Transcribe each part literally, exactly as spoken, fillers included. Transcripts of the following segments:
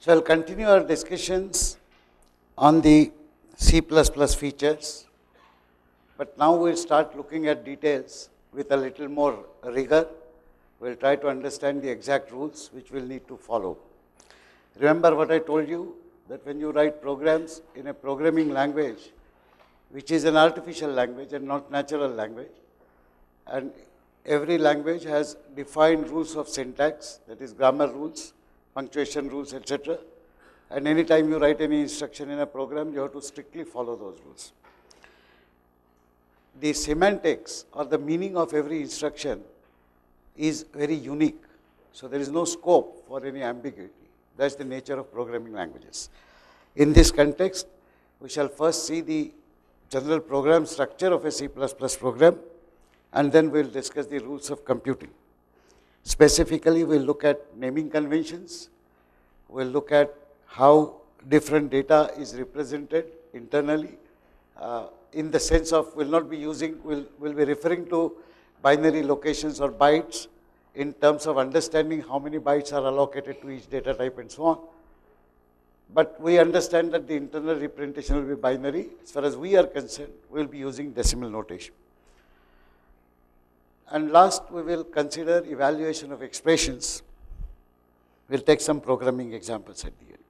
So I'll continue our discussions on the C plus plus features, but now we'll start looking at details with a little more rigor. We'll try to understand the exact rules which we'll need to follow. Remember what I told you, that when you write programs in a programming language, which is an artificial language and not natural language, and every language has defined rules of syntax, that is grammar rules, punctuation rules, et cetera. And anytime you write any instruction in a program, you have to strictly follow those rules. The semantics or the meaning of every instruction is very unique. So there is no scope for any ambiguity. That's the nature of programming languages. In this context, we shall first see the general program structure of a C plus plus program, and then we'll discuss the rules of computing. Specifically, we'll look at naming conventions, we'll look at how different data is represented internally, uh, in the sense of we'll not be using, we'll, we'll be referring to binary locations or bytes in terms of understanding how many bytes are allocated to each data type and so on. But we understand that the internal representation will be binary. As far as we are concerned, we'll be using decimal notation. And last, we will consider evaluation of expressions. We'll take some programming examples at the end.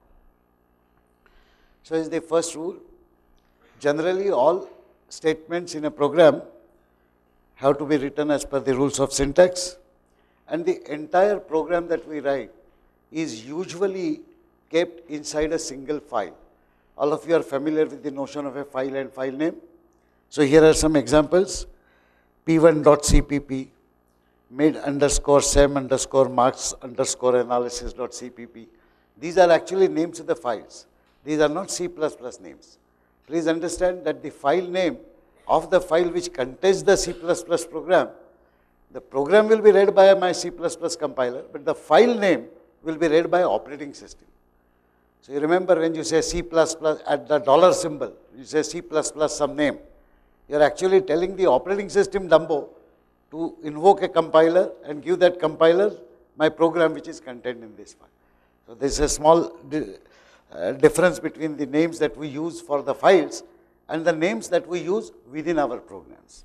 So is the first rule. Generally, all statements in a program have to be written as per the rules of syntax, and the entire program that we write is usually kept inside a single file. All of you are familiar with the notion of a file and file name. So here are some examples. P one dot C P P, mid underscore sem underscore marks underscore analysis dot C P P. These are actually names of the files. These are not C plus plus names. Please understand that the file name of the file which contains the C plus plus program, the program will be read by my C plus plus compiler, but the file name will be read by operating system. So you remember when you say C plus plus at the dollar symbol, you say C plus plus some name. You are actually telling the operating system Dumbo to invoke a compiler and give that compiler my program which is contained in this file. So there is a small di uh, difference between the names that we use for the files and the names that we use within our programs.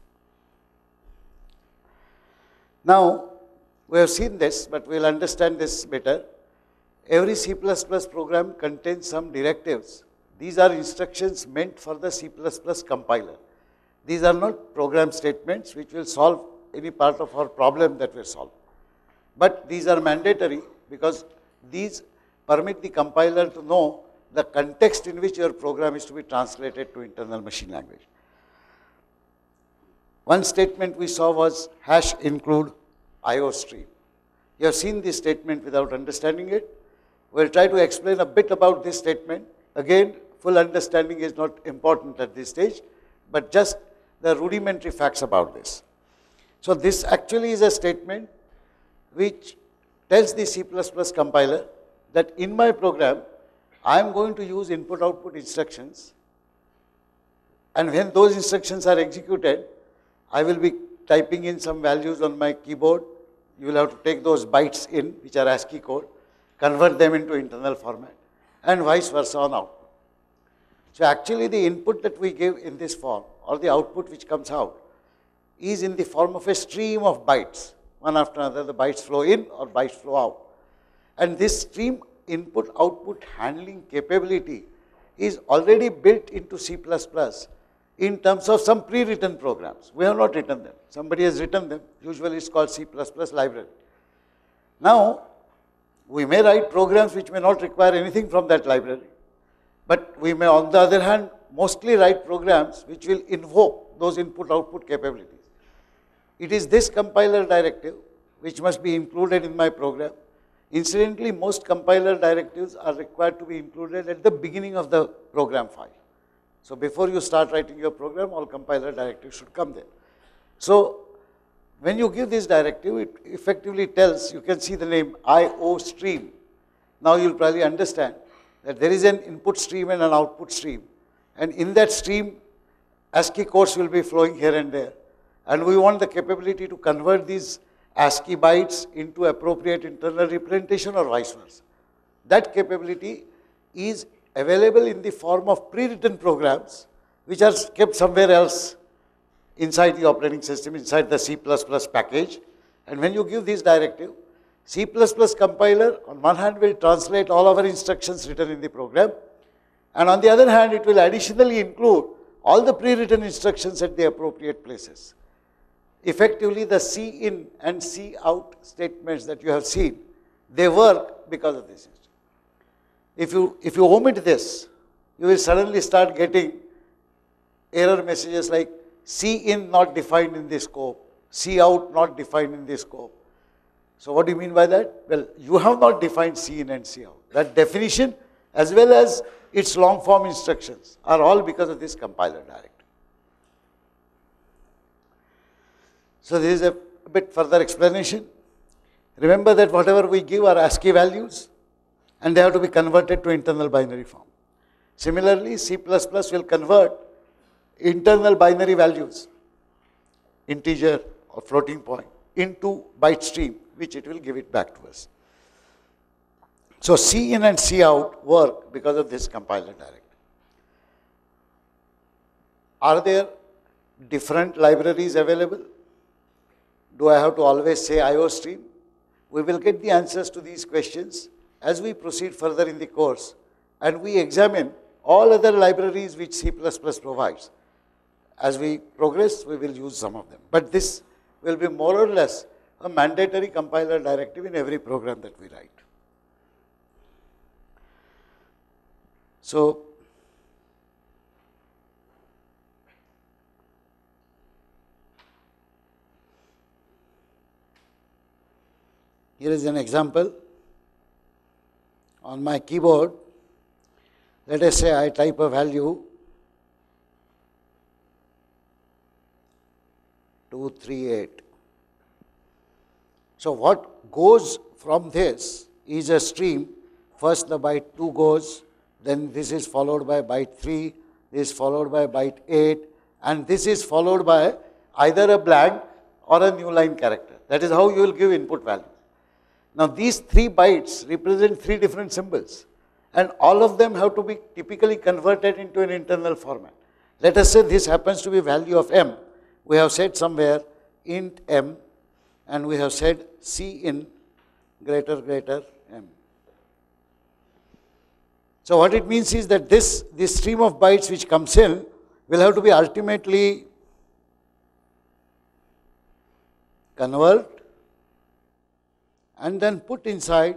Now, we have seen this, but we will understand this better. Every C plus plus program contains some directives. These are instructions meant for the C plus plus compiler. These are not program statements which will solve any part of our problem that we solve. But these are mandatory because these permit the compiler to know the context in which your program is to be translated to internal machine language. One statement we saw was hash include I O stream. You have seen this statement without understanding it. We'll try to explain a bit about this statement. Again, full understanding is not important at this stage, but just the rudimentary facts about this. So this actually is a statement which tells the C plus plus compiler that in my program, I am going to use input-output instructions, and when those instructions are executed, I will be typing in some values on my keyboard. You will have to take those bytes in, which are ASCII code, convert them into internal format, and vice versa on output. So actually the input that we give in this form, or the output which comes out, is in the form of a stream of bytes. One after another, the bytes flow in or bytes flow out. And this stream input-output handling capability is already built into C plus plus in terms of some pre-written programs. We have not written them. Somebody has written them. Usually it's called C plus plus library. Now, we may write programs which may not require anything from that library, but we may, on the other hand, mostly write programs which will invoke those input-output capabilities. It is this compiler directive which must be included in my program. Incidentally, most compiler directives are required to be included at the beginning of the program file. So before you start writing your program, all compiler directives should come there. So when you give this directive, it effectively tells, you can see the name I O stream. Now you'll probably understand that there is an input stream and an output stream. And in that stream, ASCII codes will be flowing here and there. And we want the capability to convert these ASCII bytes into appropriate internal representation or vice versa. that capability is available in the form of pre-written programs which are kept somewhere else inside the operating system, inside the C plus plus package. And when you give this directive, C plus plus compiler on one hand will translate all our instructions written in the program, and on the other hand it will additionally include all the pre-written instructions at the appropriate places. Effectively, the C in and C out statements that you have seen, they work because of this. If you, if you omit this, you will suddenly start getting error messages like C in not defined in the scope, C out not defined in the scope. So what do you mean by that? Well, you have not defined C in and C out. That definition as well as its long form instructions are all because of this compiler directive. So this is a bit further explanation. Remember that whatever we give are ASCII values and they have to be converted to internal binary form. Similarly, C plus plus will convert internal binary values, integer or floating point, into byte stream, which it will give it back to us. So C in and C out work because of this compiler directive. Are there different libraries available? Do I have to always say I O stream? We will get the answers to these questions as we proceed further in the course and we examine all other libraries which C plus plus provides. As we progress, we will use some of them. But this will be more or less a mandatory compiler directive in every program that we write. So, here is an example. On my keyboard, let us say I type a value two three eight. So what goes from this is a stream. First the byte two goes, then this is followed by byte three, this is followed by byte eight, and this is followed by either a blank or a new line character. That is how you will give input value. Now these three bytes represent three different symbols and all of them have to be typically converted into an internal format. Let us say this happens to be value of m. We have said somewhere int m and we have said C in greater greater m. So what it means is that this, this stream of bytes which comes in will have to be ultimately convert and then put inside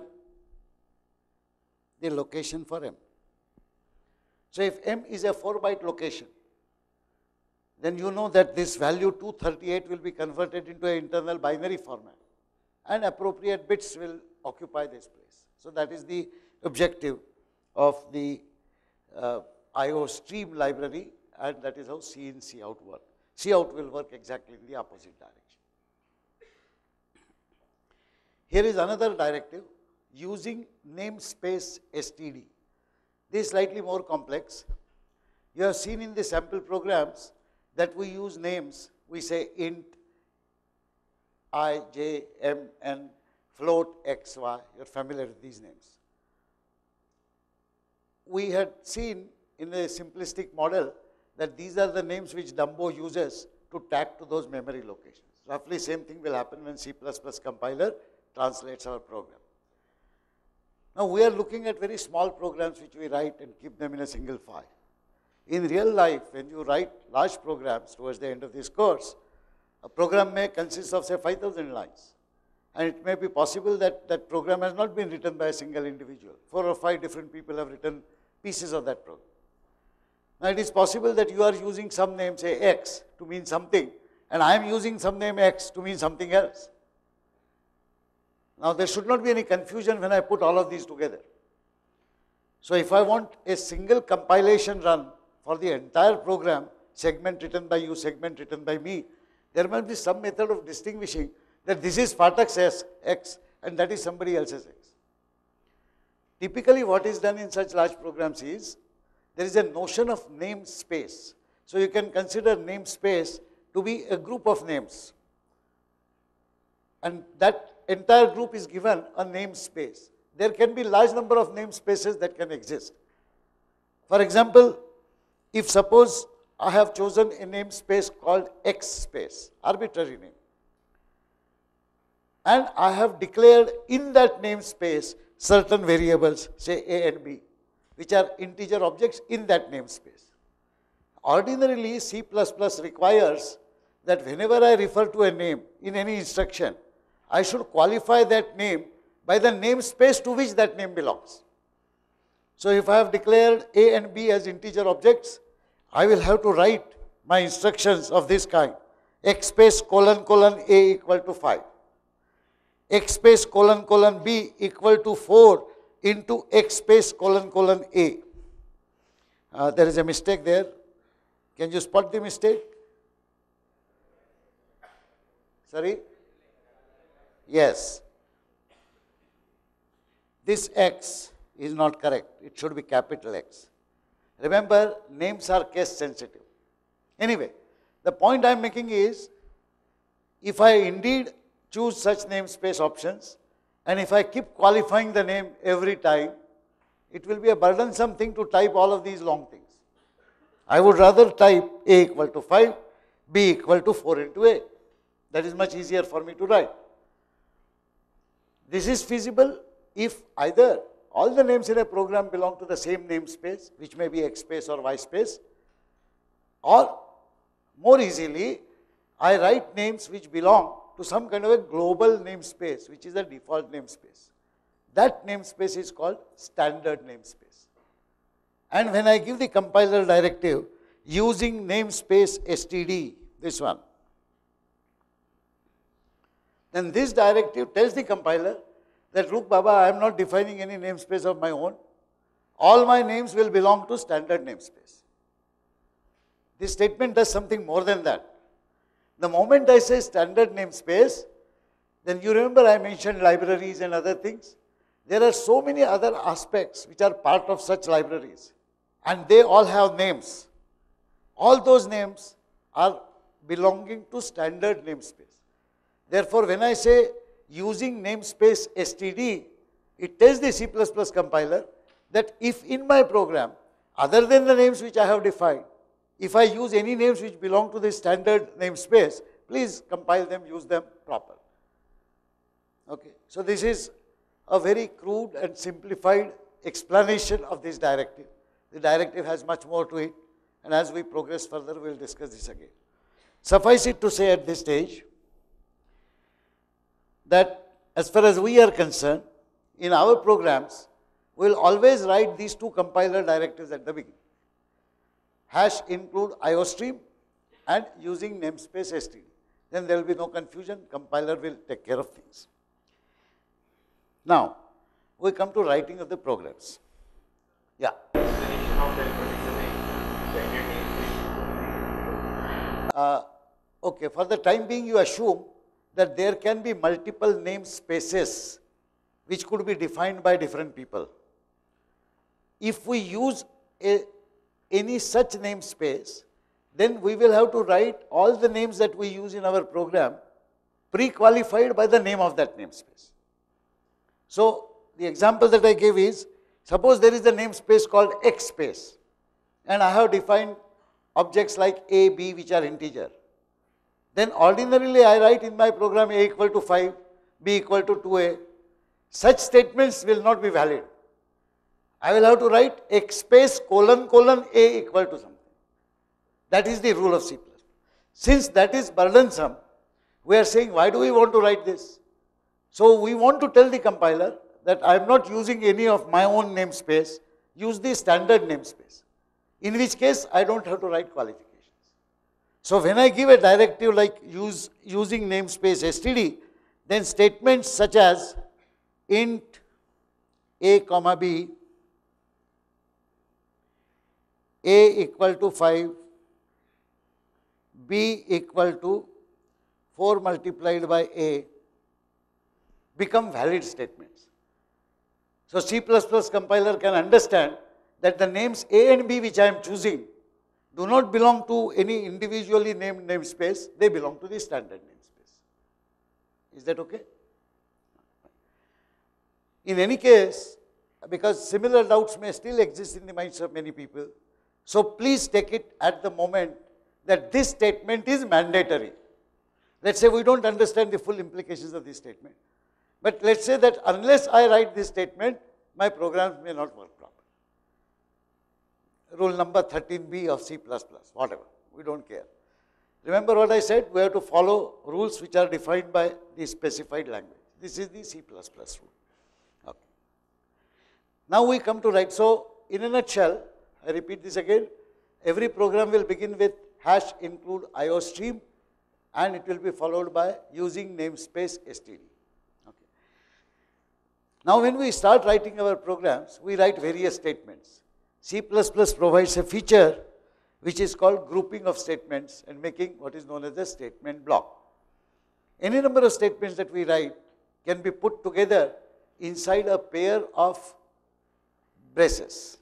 the location for m. So if m is a four byte location, then you know that this value two thirty-eight will be converted into an internal binary format and appropriate bits will occupy this place. So that is the objective of the uh, I O stream library, and that is how C in, C out work. C out will work exactly in the opposite direction. Here is another directive using namespace S T D. This is slightly more complex. You have seen in the sample programs that we use names. We say int I, j, m, n, float x, y. You are familiar with these names. We had seen in a simplistic model that these are the names which Dumbo uses to tag to those memory locations. Roughly same thing will happen when C plus plus compiler translates our program. Now we are looking at very small programs which we write and keep them in a single file. In real life, when you write large programs towards the end of this course, a program may consist of say five thousand lines. And it may be possible that that program has not been written by a single individual. Four or five different people have written pieces of that program. Now it is possible that you are using some name, say X, to mean something, and I am using some name X to mean something else. Now there should not be any confusion when I put all of these together. So if I want a single compilation run for the entire program, segment written by you, segment written by me, there must be some method of distinguishing that this is Phatak's X and that is somebody else's X. Typically what is done in such large programs is, there is a notion of namespace. So you can consider namespace to be a group of names. And that entire group is given a namespace. there can be large number of namespaces that can exist. For example, if suppose I have chosen a namespace called X space, arbitrary name, and I have declared in that namespace certain variables, say A and B, which are integer objects in that namespace. Ordinarily, C plus plus requires that whenever I refer to a name in any instruction, I should qualify that name by the namespace to which that name belongs. So if I have declared A and B as integer objects, I will have to write my instructions of this kind: X space colon colon A equal to five. X space colon colon B equal to four into X space colon colon A. Uh, there is a mistake there. Can you spot the mistake? Sorry? Yes. This X is not correct. It should be capital X. Remember, names are case sensitive. Anyway, the point I am making is, if I indeed choose such namespace options, and if I keep qualifying the name every time, it will be a burdensome thing to type all of these long things. I would rather type A equal to five, B equal to four into A. That is much easier for me to write. This is feasible if either all the names in a program belong to the same namespace, which may be X space or Y space, or more easily, I write names which belong to some kind of a global namespace, which is the default namespace. That namespace is called standard namespace. And when I give the compiler directive using namespace std, this one, then this directive tells the compiler that, look Baba, I am not defining any namespace of my own. All my names will belong to standard namespace. This statement does something more than that. The moment I say standard namespace, then you remember I mentioned libraries and other things. There are so many other aspects which are part of such libraries, and they all have names. All those names are belonging to standard namespace. Therefore, when I say using namespace std, it tells the C plus plus compiler that if in my program, other than the names which I have defined, if I use any names which belong to the standard namespace, please compile them, use them proper. Okay. So this is a very crude and simplified explanation of this directive. The directive has much more to it, and as we progress further, we will discuss this again. Suffice it to say at this stage that as far as we are concerned, in our programs, we will always write these two compiler directives at the beginning. Hash include IOStream and using namespace std. Then there will be no confusion, compiler will take care of things. Now, we come to writing of the programs. Yeah. Uh, okay, for the time being, you assume that there can be multiple namespaces which could be defined by different people. If we use a, any such namespace, then we will have to write all the names that we use in our program pre-qualified by the name of that namespace. So, the example that I gave is, suppose there is a namespace called X space, and I have defined objects like A, B, which are integer. Then ordinarily I write in my program A equal to five, B equal to two A. Such statements will not be valid. I will have to write X space colon colon A equal to something. That is the rule of C plus plus. Since that is burdensome, we are saying, why do we want to write this? So we want to tell the compiler that I am not using any of my own namespace, use the standard namespace, in which case I don't have to write qualifications. So when I give a directive like use using namespace std, then statements such as int a comma b, a equal to five, b equal to four multiplied by a become valid statements. So C plus plus compiler can understand that the names A and B which I am choosing do not belong to any individually named namespace, they belong to the standard namespace. Is that okay? In any case, because similar doubts may still exist in the minds of many people, so please take it at the moment that this statement is mandatory. Let's say we don't understand the full implications of this statement, but let's say that unless I write this statement, my programs may not work properly. Rule number thirteen B of C plus plus, whatever, we don't care. Remember what I said, we have to follow rules which are defined by the specified language. This is the C plus plus rule. Okay. Now we come to write, so in a nutshell, I repeat this again, every program will begin with hash include iostream, and it will be followed by using namespace std. Okay. Now when we start writing our programs, we write various statements. C plus plus provides a feature which is called grouping of statements and making what is known as the statement block. Any number of statements that we write can be put together inside a pair of braces.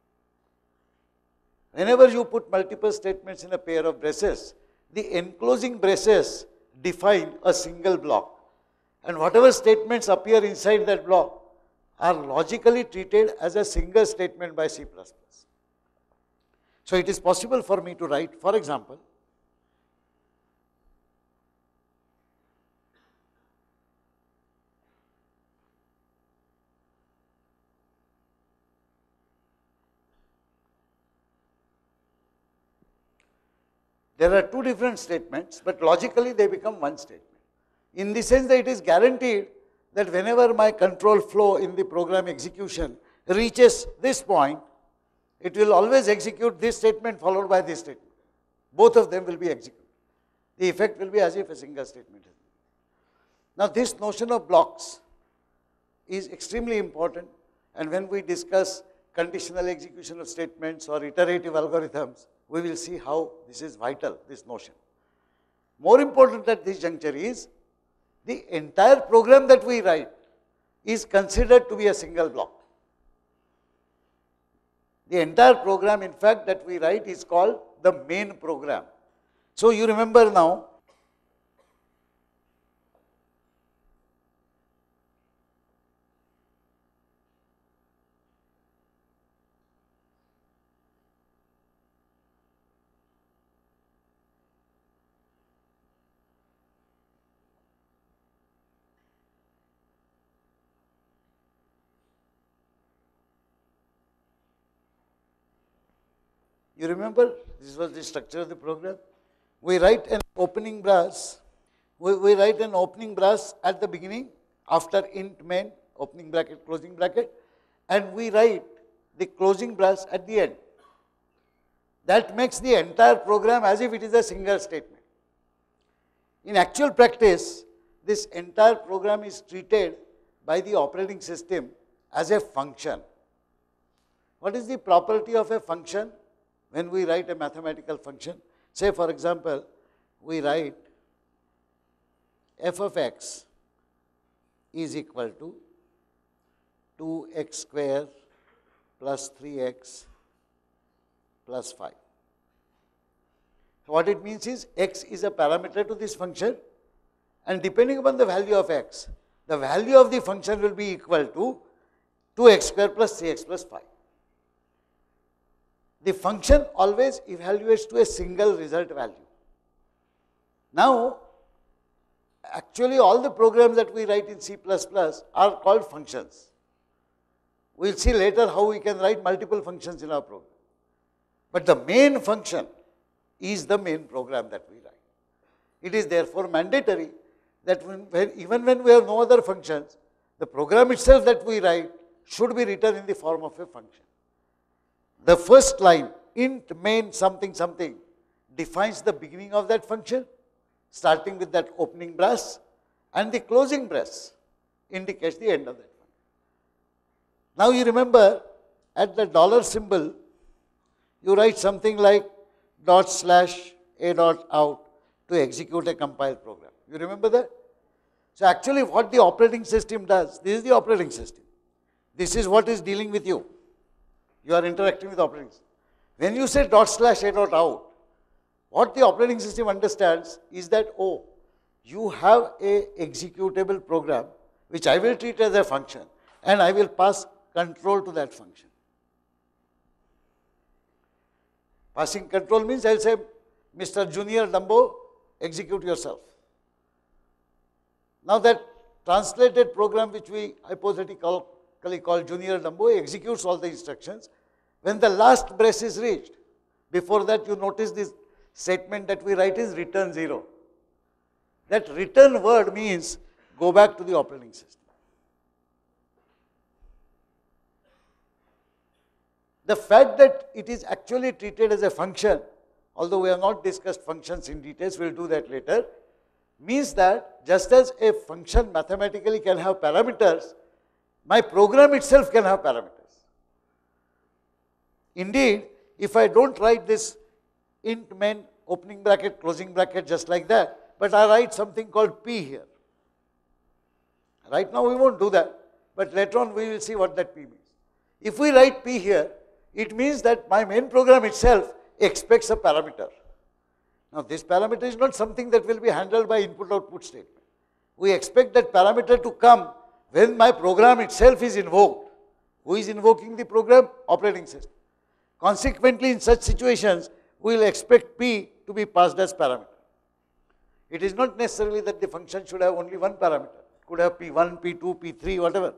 Whenever you put multiple statements in a pair of braces, the enclosing braces define a single block, and whatever statements appear inside that block are logically treated as a single statement by C plus plus. So it is possible for me to write, for example, there are two different statements, but logically they become one statement. In the sense that it is guaranteed that whenever my control flow in the program execution reaches this point, it will always execute this statement followed by this statement. Both of them will be executed. The effect will be as if a single statement is. Now this notion of blocks is extremely important, and when we discuss conditional execution of statements or iterative algorithms, we will see how this is vital, this notion. More important at this juncture is the entire program that we write is considered to be a single block. The entire program, in fact, that we write is called the main program. So you remember now, you remember, this was the structure of the program. We write an opening brass, we, we write an opening brass at the beginning, after int main, opening bracket, closing bracket, and we write the closing brass at the end. That makes the entire program as if it is a single statement. In actual practice, this entire program is treated by the operating system as a function. What is the property of a function? When we write a mathematical function, say for example, we write f of x is equal to two x square plus three x plus five. So what it means is x is a parameter to this function, and depending upon the value of x, the value of the function will be equal to two x square plus three x plus five. The function always evaluates to a single result value. Now, actually all the programs that we write in C plus plus are called functions. We will see later how we can write multiple functions in our program. But the main function is the main program that we write. It is therefore mandatory that when, when, even when we have no other functions, the program itself that we write should be written in the form of a function. The first line, int main something something, defines the beginning of that function, starting with that opening brass, and the closing brass indicates the end of that function. Now you remember, at the dollar symbol, you write something like dot slash a dot out to execute a compiled program. You remember that? So actually what the operating system does, this is the operating system. This is what is dealing with you. You are interacting with operating system. When you say dot slash a dot out, what the operating system understands is that, oh, you have a executable program which I will treat as a function, and I will pass control to that function. Passing control means I will say, Mister Junior Dumbo, execute yourself. Now that translated program which we hypothetically call Junior Dumbo executes all the instructions. When the last brace is reached, before that you notice this statement that we write is return zero. That return word means go back to the operating system. The fact that it is actually treated as a function, although we have not discussed functions in details, we will do that later, means that just as a function mathematically can have parameters, my program itself can have parameters. Indeed, if I don't write this int main opening bracket, closing bracket just like that, but I write something called p here. Right now we won't do that, but later on we will see what that p means. If we write p here, it means that my main program itself expects a parameter. Now this parameter is not something that will be handled by input-output statement. We expect that parameter to come when my program itself is invoked. Who is invoking the program? Operating system. Consequently, in such situations, we will expect p to be passed as parameter. It is not necessarily that the function should have only one parameter. It could have p one, p two, p three, whatever.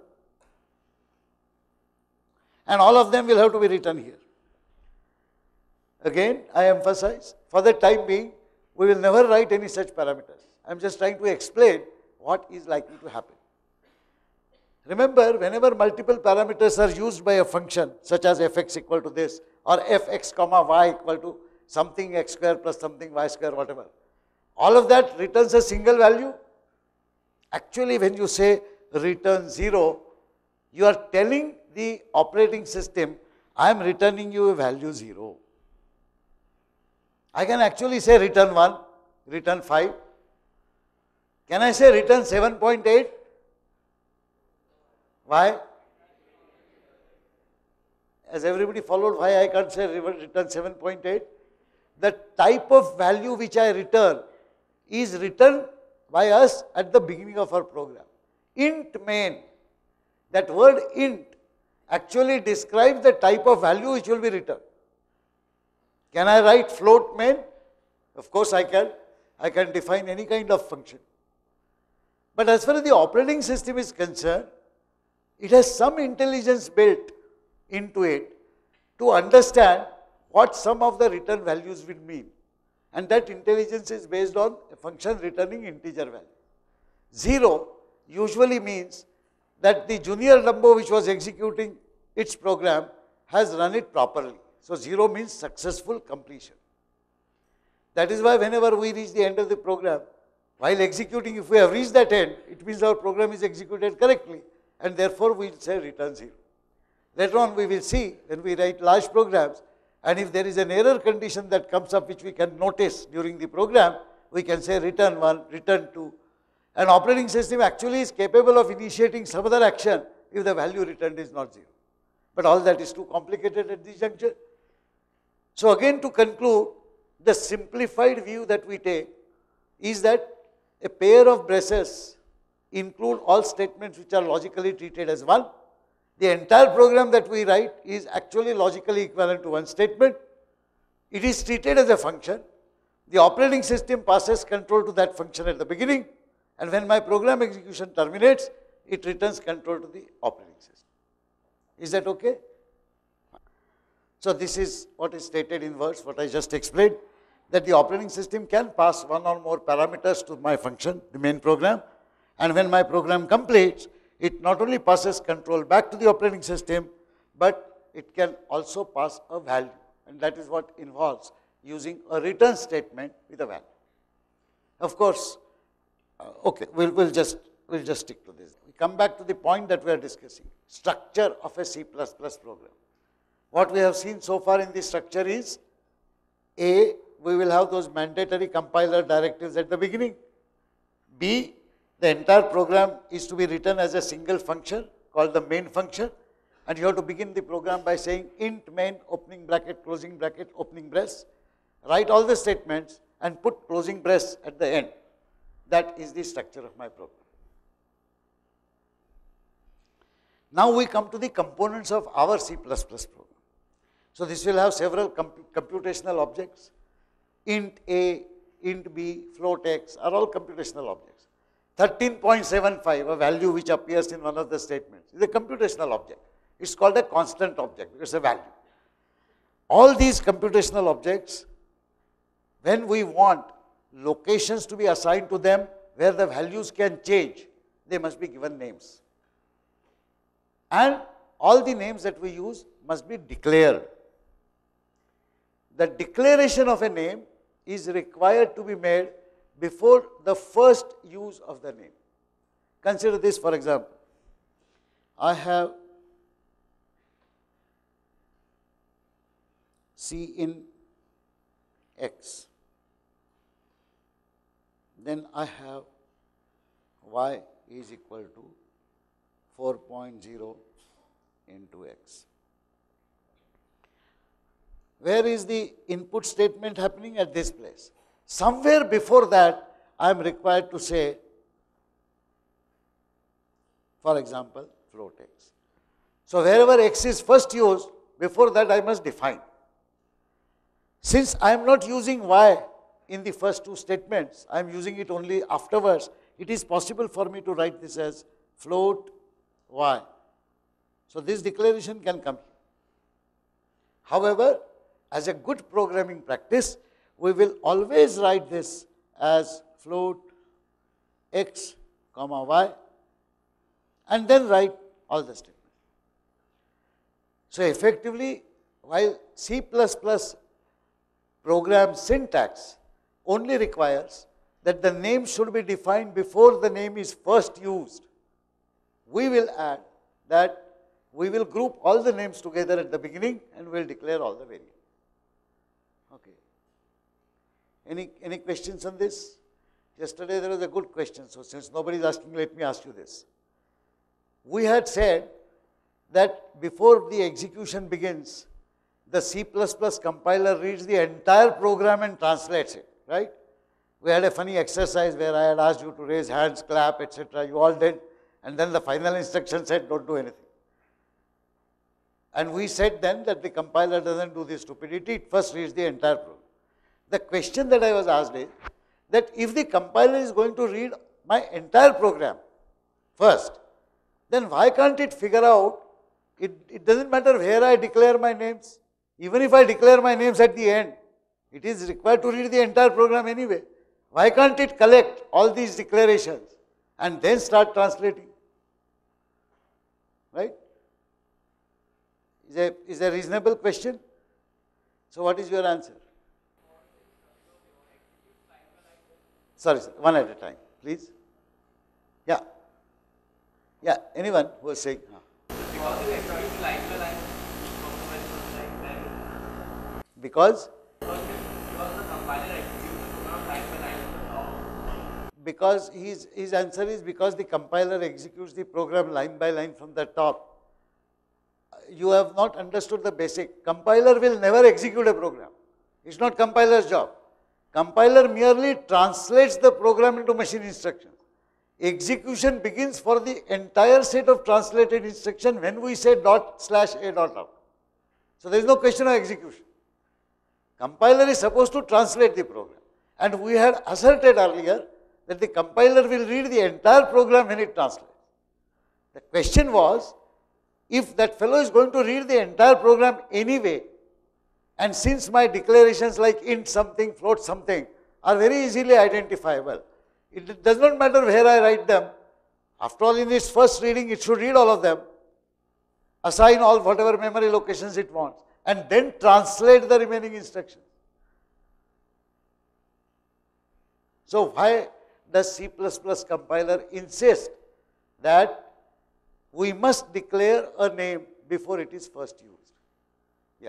And all of them will have to be written here. Again, I emphasize, for the time being, we will never write any such parameters. I am just trying to explain what is likely to happen. Remember, whenever multiple parameters are used by a function, such as fx equal to this, or fx comma y equal to something x square plus something y square, whatever, all of that returns a single value. Actually, when you say return zero, you are telling the operating system, I am returning you a value zero. I can actually say return one, return five. Can I say return seven point eight? Why? As everybody followed, why I can't say return seven point eight? The type of value which I return is written by us at the beginning of our program. Int main. That word int actually describes the type of value which will be returned. Can I write float main? Of course I can. I can define any kind of function. But as far as the operating system is concerned, it has some intelligence built into it to understand what some of the return values will mean. And that intelligence is based on a function returning integer value. Zero usually means that the Junior Dumbo which was executing its program has run it properly. So zero means successful completion. That is why whenever we reach the end of the program, while executing, if we have reached that end, it means our program is executed correctly, and therefore we will say return zero. Later on we will see when we write large programs, and if there is an error condition that comes up which we can notice during the program, we can say return one, return two. An operating system actually is capable of initiating some other action if the value returned is not zero. But all that is too complicated at this juncture. So again, to conclude, the simplified view that we take is that a pair of braces include all statements which are logically treated as one. The entire program that we write is actually logically equivalent to one statement. It is treated as a function. The operating system passes control to that function at the beginning, and when my program execution terminates, it returns control to the operating system. Is that okay? So this is what is stated in words, what I just explained, that the operating system can pass one or more parameters to my function, the main program, and when my program completes, it not only passes control back to the operating system, but it can also pass a value, and that is what involves using a return statement with a value. Of course, uh, okay, we'll, we'll, just, we'll just stick to this. We come back to the point that we are discussing, structure of a C plus plus program. What we have seen so far in this structure is, A, we will have those mandatory compiler directives at the beginning. B, the entire program is to be written as a single function called the main function, and you have to begin the program by saying int main opening bracket, closing bracket, opening brace. Write all the statements and put closing brace at the end. That is the structure of my program. Now we come to the components of our C plus plus program. So this will have several comp computational objects. Int A, int B, float X are all computational objects. thirteen point seven five, a value which appears in one of the statements, is a computational object. It's called a constant object because it's a value. All these computational objects, when we want locations to be assigned to them where the values can change, they must be given names. And all the names that we use must be declared. The declaration of a name is required to be made before the first use of the name. Consider this, for example. I have C in X. Then I have Y is equal to four point zero into X. Where is the input statement happening? At this place. Somewhere before that, I am required to say, for example, float X. So wherever X is first used, before that I must define. Since I am not using Y in the first two statements, I am using it only afterwards, it is possible for me to write this as float Y. So this declaration can come. However, as a good programming practice, we will always write this as float X comma Y and then write all the statements. So effectively, while C plus plus program syntax only requires that the name should be defined before the name is first used, we will add that we will group all the names together at the beginning and we will declare all the variables. Okay. Any, any questions on this? Yesterday there was a good question, so since nobody is asking, let me ask you this. We had said that before the execution begins, the C plus plus compiler reads the entire program and translates it, right? We had a funny exercise where I had asked you to raise hands, clap, et cetera. You all did, and then the final instruction said, don't do anything. And we said then that the compiler doesn't do this stupidity, it first reads the entire program. The question that I was asked is that if the compiler is going to read my entire program first, then why can't it figure out, it, it doesn't matter where I declare my names, even if I declare my names at the end, it is required to read the entire program anyway. Why can't it collect all these declarations and then start translating? Right? Is a, is a reasonable question? So what is your answer? Sorry, sir, one at a time, please. Yeah. Yeah, anyone who is saying? Because? Because his, his answer is because the compiler executes the program line by line from the top. You have not understood the basic. Compiler will never execute a program. It's not compiler's job. Compiler merely translates the program into machine instructions. Execution begins for the entire set of translated instruction when we say dot slash a dot out. So there is no question of execution. Compiler is supposed to translate the program. And we had asserted earlier that the compiler will read the entire program when it translates. The question was, if that fellow is going to read the entire program anyway, and since my declarations like int something, float something are very easily identifiable, it does not matter where I write them. After all, in its first reading, it should read all of them, assign all whatever memory locations it wants, and then translate the remaining instructions. So why does C plus plus compiler insist that we must declare a name before it is first used? Yeah.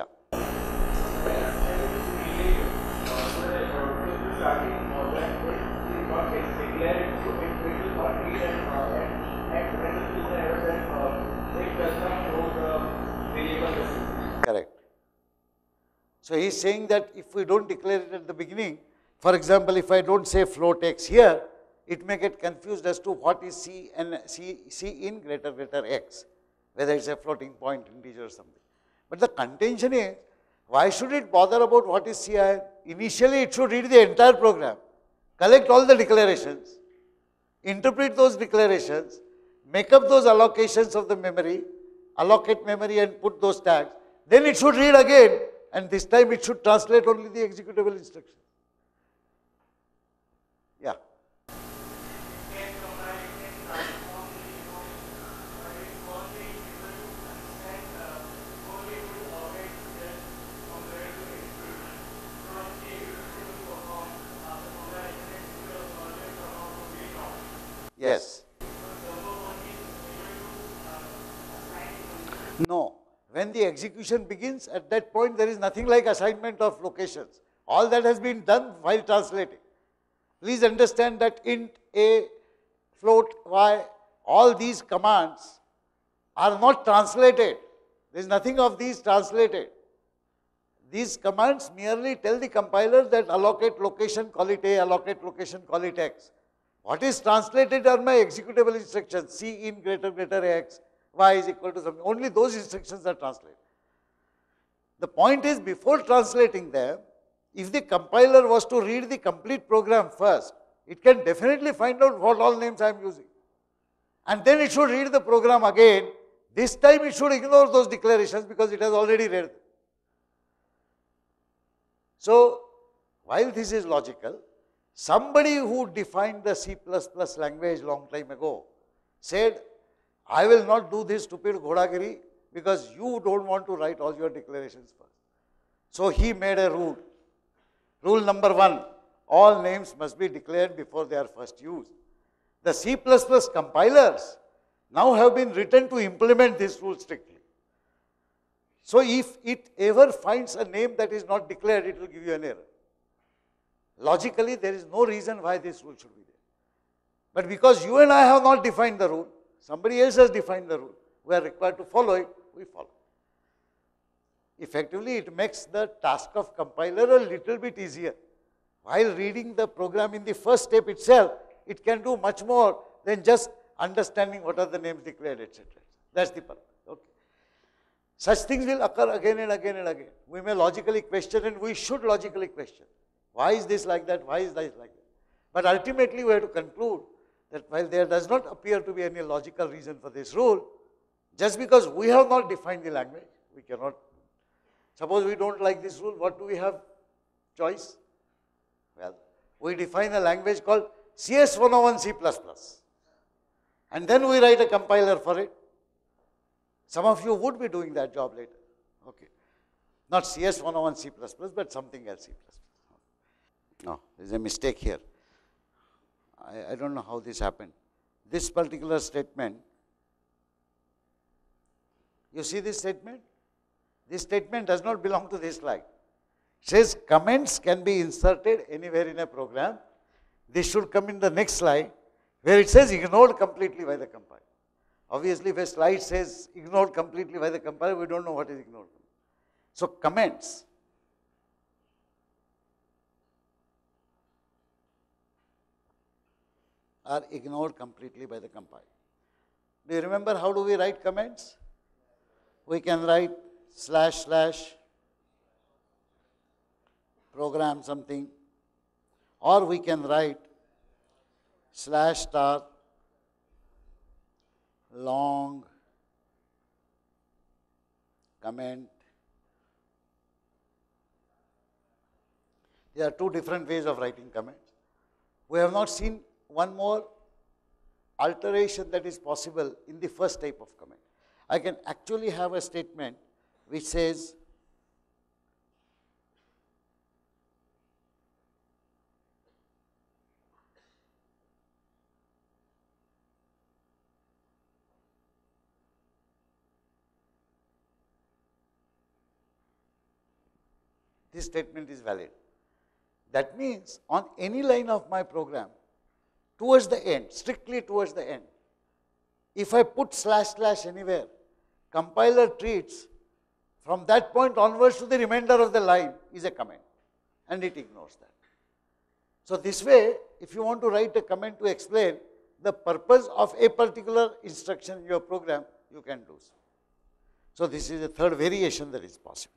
Correct. So he is saying that if we don't declare it at the beginning, for example, if I don't say float X here, it may get confused as to what is C and C, C in greater greater X. whether it's a floating point, integer or something. But the contention is, why should it bother about what is C I N? Initially, it should read the entire program, collect all the declarations, interpret those declarations, make up those allocations of the memory, allocate memory and put those tags. Then it should read again, and this time it should translate only the executable instructions. Yeah. Yes. No. When the execution begins, at that point there is nothing like assignment of locations. All that has been done while translating. Please understand that int a, float y, all these commands are not translated. There is nothing of these translated. These commands merely tell the compiler that allocate location, call it a, allocate location, call it x. What is translated are my executable instructions, C in greater greater x, y is equal to something. Only those instructions are translated. The point is, before translating them, if the compiler was to read the complete program first, it can definitely find out what all names I am using. And then it should read the program again. This time it should ignore those declarations because it has already read them. So, while this is logical, somebody who defined the C plus plus language long time ago said, I will not do this stupid Ghodagiri because you don't want to write all your declarations first. So he made a rule. Rule number one, all names must be declared before they are first used. The C plus plus compilers now have been written to implement this rule strictly. So if it ever finds a name that is not declared, it will give you an error. Logically, there is no reason why this rule should be there. But because you and I have not defined the rule, somebody else has defined the rule, we are required to follow it, we follow. Effectively, it makes the task of compiler a little bit easier. While reading the program in the first step itself, it can do much more than just understanding what are the names declared, et cetera. That's the purpose. Okay. Such things will occur again and again and again. We may logically question, and we should logically question. Why is this like that? Why is this like that? But ultimately, we have to conclude that while there does not appear to be any logical reason for this rule, just because we have not defined the language, we cannot. Suppose we don't like this rule, what do we have choice? Well, we define a language called C S one oh one C plus plus. And then we write a compiler for it. Some of you would be doing that job later. Okay. Not C S one oh one C plus plus, but something else C plus plus. No, there is a mistake here. I, I don't know how this happened. This particular statement, you see this statement? This statement does not belong to this slide. It says comments can be inserted anywhere in a program. This should come in the next slide where it says ignored completely by the compiler. Obviously, if a slide says ignored completely by the compiler, we don't know what is ignored. So, comments. Are ignored completely by the compiler. Do you remember how do we write comments? We can write slash slash program something, or we can write slash star long comment. There are two different ways of writing comments. We have not seen one more alteration that is possible in the first type of comment. I can actually have a statement which says this statement is valid. That means on any line of my program, towards the end, strictly towards the end, if I put slash slash anywhere, compiler treats from that point onwards to the remainder of the line is a comment, and it ignores that. So this way, if you want to write a comment to explain the purpose of a particular instruction in your program, you can do so. So this is a third variation that is possible.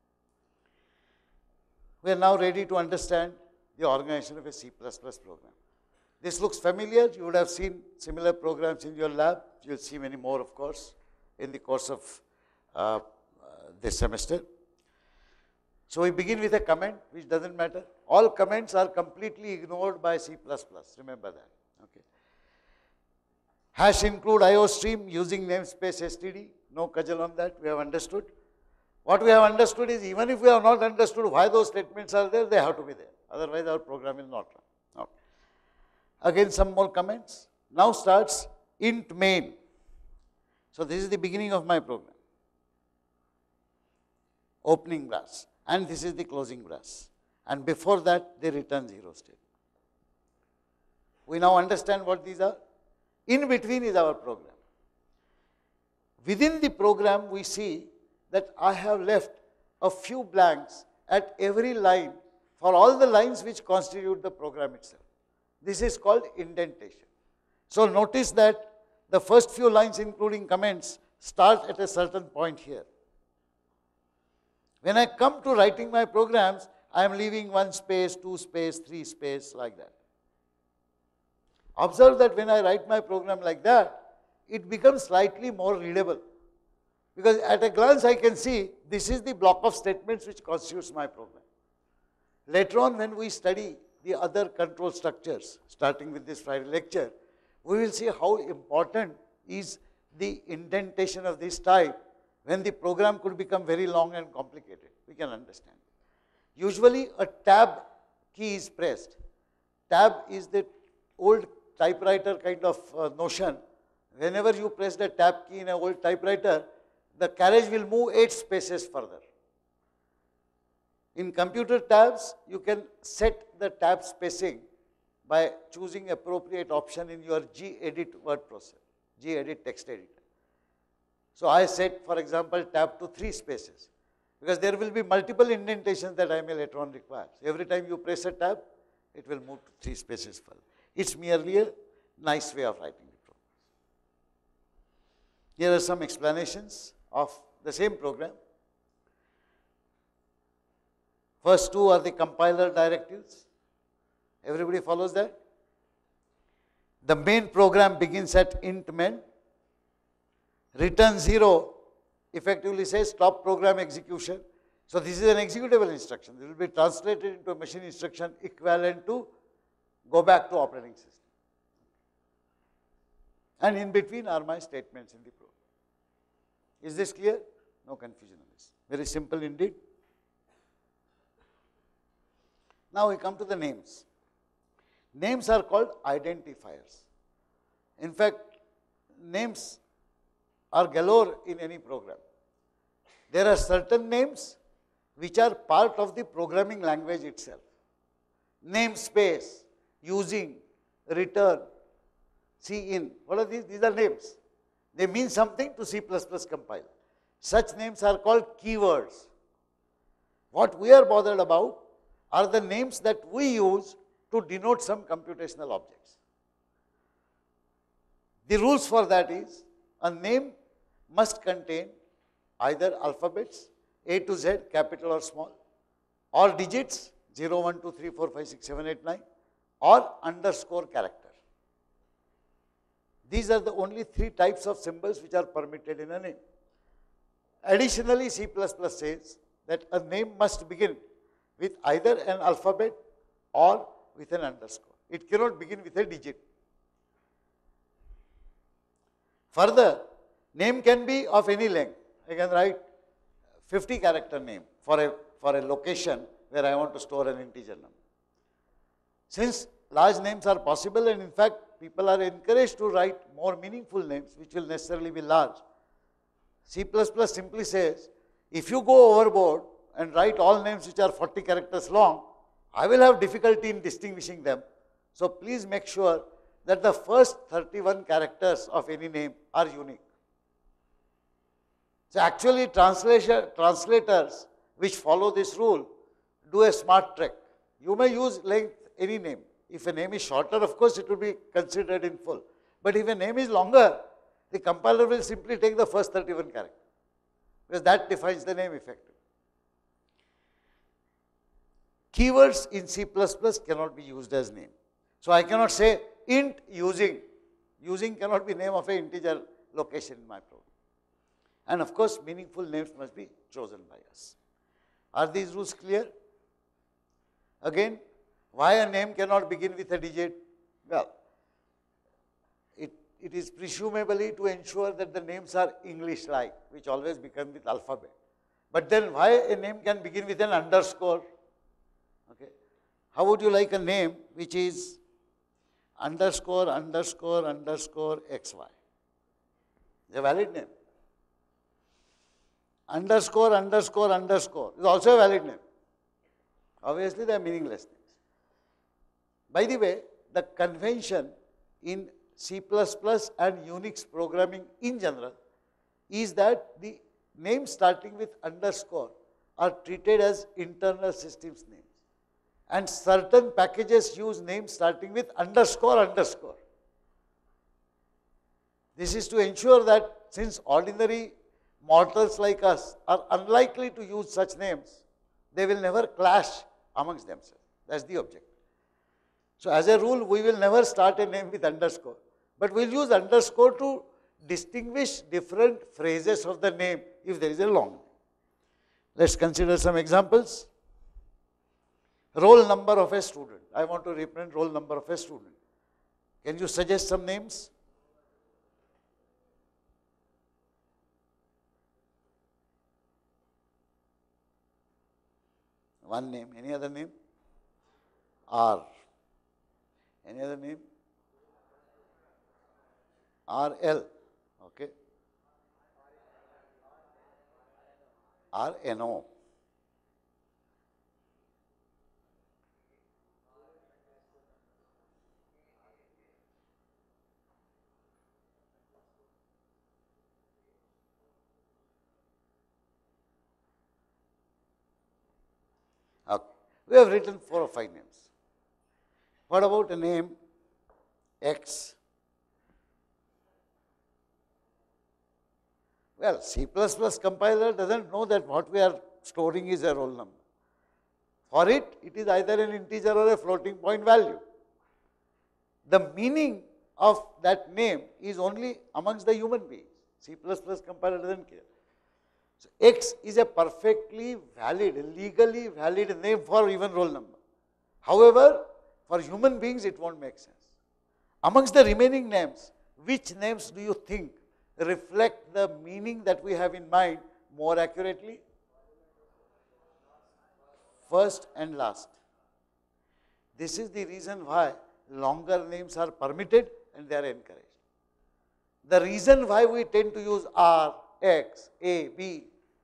We are now ready to understand the organization of a C plus plus program. This looks familiar. You would have seen similar programs in your lab. You will see many more, of course, in the course of uh, uh, this semester. So we begin with a comment, which doesn't matter. All comments are completely ignored by C plus plus. Remember that. Okay. Hash include IOStream using namespace S T D. No cudgel on that. We have understood. What we have understood is, even if we have not understood why those statements are there, they have to be there. Otherwise, our program will not run. Okay. Again, some more comments. Now starts int main. So this is the beginning of my program. Opening brass. And this is the closing brass. And before that, they return zero state. We now understand what these are. In between is our program. Within the program, we see that I have left a few blanks at every line for all the lines which constitute the program itself. This is called indentation. So notice that the first few lines, including comments, start at a certain point here. When I come to writing my programs, I am leaving one space, two space, three space, like that. Observe that when I write my program like that, it becomes slightly more readable. Because at a glance I can see this is the block of statements which constitutes my program. Later on, when we study the other control structures, starting with this Friday lecture, we will see how important is the indentation of this type when the program could become very long and complicated. We can understand. Usually a tab key is pressed. Tab is the old typewriter kind of uh, notion. Whenever you press the tab key in an old typewriter, the carriage will move eight spaces further. In computer tabs, you can set the tab spacing by choosing appropriate option in your gedit word processor, gedit text editor. So I set, for example, tab to three spaces, because there will be multiple indentations that I may later on require. So every time you press a tab, it will move to three spaces further. It's merely a nice way of writing the program. Here are some explanations of the same program. First two are the compiler directives. Everybody follows that? The main program begins at int main. Return zero effectively says stop program execution. So this is an executable instruction. It will be translated into a machine instruction equivalent to go back to operating system. And in between are my statements in the program. Is this clear? No confusion on this. Very simple indeed. Now we come to the names. Names are called identifiers. In fact, names are galore in any program. There are certain names which are part of the programming language itself. Namespace, using, return, cin. What are these? These are names. They mean something to C plus plus compiler. Such names are called keywords. What we are bothered about are the names that we use to denote some computational objects. The rules for that is, a name must contain either alphabets, A to Z, capital or small, or digits, zero, one, two, three, four, five, six, seven, eight, nine, or underscore character. These are the only three types of symbols which are permitted in a name. Additionally, C plus plus says that a name must begin with either an alphabet or with an underscore. It cannot begin with a digit. Further, name can be of any length. I can write fifty character name for a, for a location where I want to store an integer number. Since large names are possible, and in fact people are encouraged to write more meaningful names which will necessarily be large, C plus plus simply says, if you go overboard and write all names which are forty characters long, I will have difficulty in distinguishing them. So please make sure that the first thirty-one characters of any name are unique. So actually translation, translators which follow this rule do a smart trick. You may use length any name. If a name is shorter, of course it will be considered in full. But if a name is longer, the compiler will simply take the first thirty-one characters. because that defines the name effectively. Keywords in C plus plus cannot be used as name. So I cannot say int using. Using cannot be name of an integer location in my program. And of course, meaningful names must be chosen by us. Are these rules clear? Again, why a name cannot begin with a digit? Well, it, it is presumably to ensure that the names are English-like, which always begin with alphabet. But then why a name can begin with an underscore? Okay. How would you like a name which is underscore, underscore, underscore, xy? It's a valid name. Underscore, underscore, underscore is also a valid name. Obviously, they are meaningless names. By the way, the convention in C plus plus and Unix programming in general is that the names starting with underscore are treated as internal systems names. And certain packages use names starting with underscore, underscore. This is to ensure that since ordinary mortals like us are unlikely to use such names, they will never clash amongst themselves. That's the objective. So as a rule, we will never start a name with underscore, but we'll use underscore to distinguish different phrases of the name if there is a long name. Let's consider some examples. Roll number of a student. I want to represent roll number of a student. Can you suggest some names? One name. Any other name? R. Any other name? R L. Okay. R N O. Okay. We have written four or five names. What about a name X? Well, C plus plus compiler doesn't know that what we are storing is a roll number. For it, it is either an integer or a floating point value. The meaning of that name is only amongst the human beings. C plus plus compiler doesn't care. So X is a perfectly valid, legally valid name for even roll number. However, for human beings, it won't make sense. Amongst the remaining names, which names do you think reflect the meaning that we have in mind more accurately? First and last. This is the reason why longer names are permitted and they are encouraged. The reason why we tend to use R, X, A, B,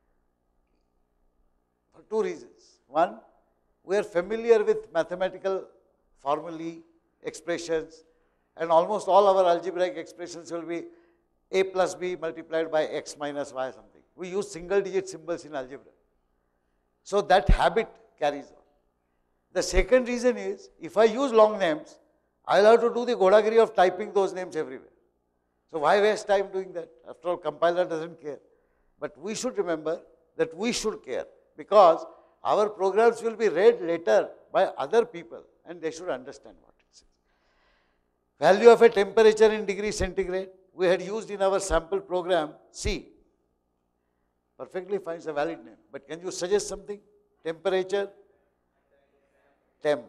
for two reasons. One, we are familiar with mathematical formulae, expressions, and almost all our algebraic expressions will be A plus B multiplied by X minus Y something. We use single digit symbols in algebra. So that habit carries on. The second reason is, if I use long names, I'll have to do the godagiri of typing those names everywhere. So why waste time doing that? After all, compiler doesn't care. But we should remember that we should care, because our programs will be read later by other people and they should understand what it says. Value of a temperature in degree centigrade, we had used in our sample program C. Perfectly fine, it's a valid name. But can you suggest something? Temperature? Temp.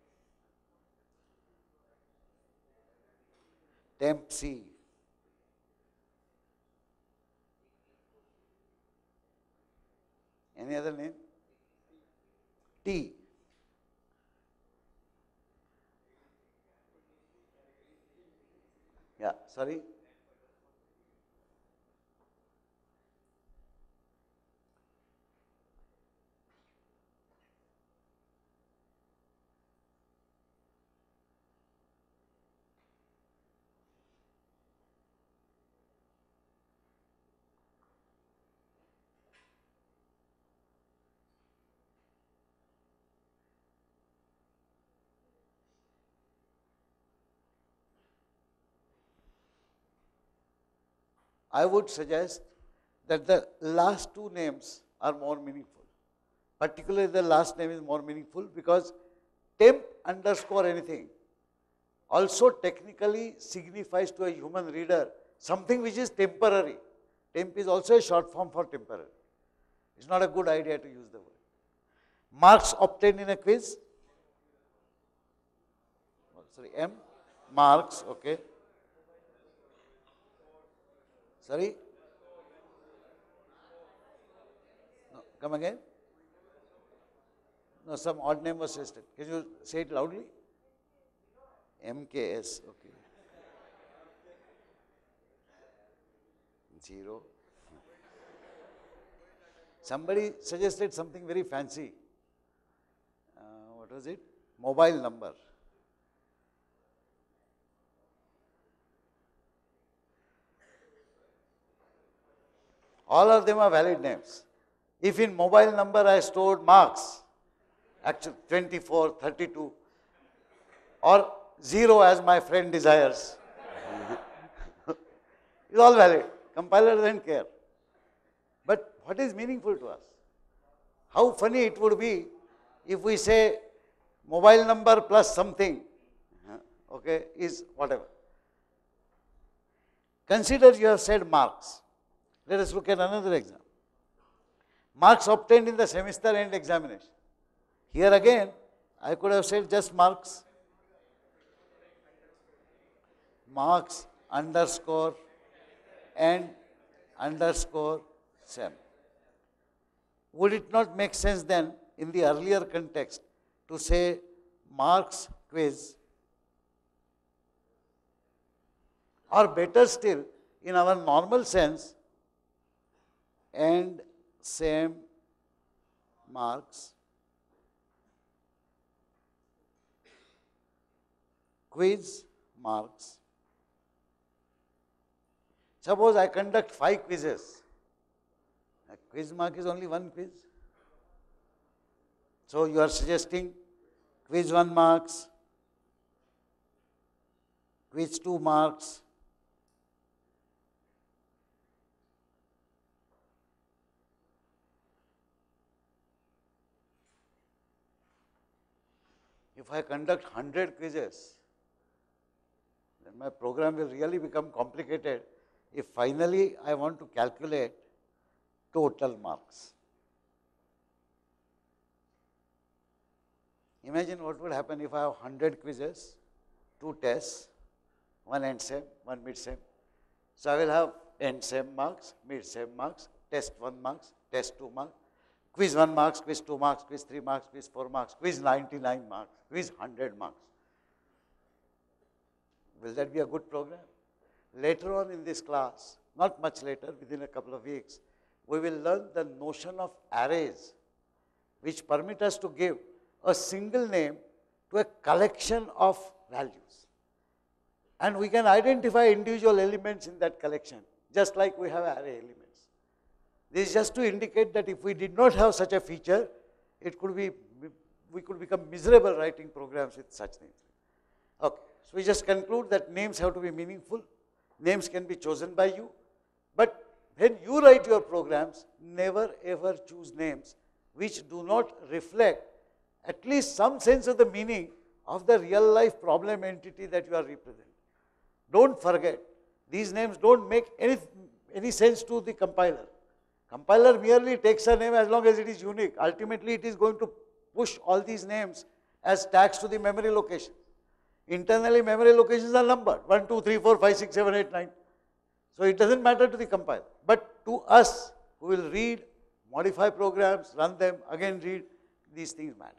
Temp C. Any other name? T. Yeah, sorry. I would suggest that the last two names are more meaningful. Particularly the last name is more meaningful because temp underscore anything also technically signifies to a human reader something which is temporary. Temp is also a short form for temporary. It's not a good idea to use the word. Marks obtained in a quiz. Oh, sorry, M. Marks, okay. Sorry? No, come again? No, some odd name was suggested. Can you say it loudly? M K S, okay. Zero. Somebody suggested something very fancy. Uh, what was it? Mobile number. All of them are valid names. If in mobile number I stored marks, actually twenty-four, thirty-two, or zero as my friend desires, it's all valid. Compiler doesn't care. But what is meaningful to us? How funny it would be if we say mobile number plus something, okay, is whatever. Consider you have said marks. Let us look at another example. Marks obtained in the semester end examination. Here again, I could have said just marks. Marks underscore and underscore sem. Would it not make sense then in the earlier context to say marks quiz, or better still in our normal sense and same marks quiz marks. Suppose I conduct five quizzes. A quiz mark is only one quiz. So you are suggesting quiz one marks, quiz two marks, if I conduct one hundred quizzes, then my program will really become complicated if finally I want to calculate total marks. Imagine what would happen if I have one hundred quizzes, two tests, one end sem, one mid sem. So I will have end sem marks, mid sem marks, test one marks, test two marks, quiz one marks, quiz two marks, quiz three marks, quiz four marks, quiz ninety-nine marks, quiz one hundred marks. Will that be a good program? Later on in this class, not much later, within a couple of weeks, we will learn the notion of arrays, which permit us to give a single name to a collection of values. And we can identify individual elements in that collection, just like we have array elements. This is just to indicate that if we did not have such a feature, it could be, we could become miserable writing programs with such names. Okay, so we just conclude that names have to be meaningful. Names can be chosen by you, but when you write your programs, never ever choose names which do not reflect at least some sense of the meaning of the real life problem entity that you are representing. Don't forget, these names don't make any, any sense to the compiler. Compiler merely takes a name as long as it is unique. Ultimately, it is going to push all these names as tags to the memory location. Internally, memory locations are numbered, one, two, three, four, five, six, seven, eight, nine. So it doesn't matter to the compiler. But to us, who will read, modify programs, run them, again read, these things matter.